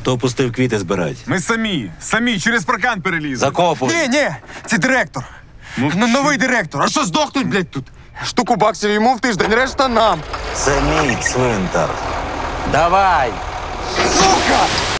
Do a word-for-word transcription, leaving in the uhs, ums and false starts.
Хто пустив квіти збирати? Ми самі, самі, через паркан перелізли. Закопуй. Ні, ні, це директор. Ну, новий директор. А що здохнуть, блядь, тут? Штуку баксів йому в тиждень, решта нам. Це мій цвинтар. Давай! Сука!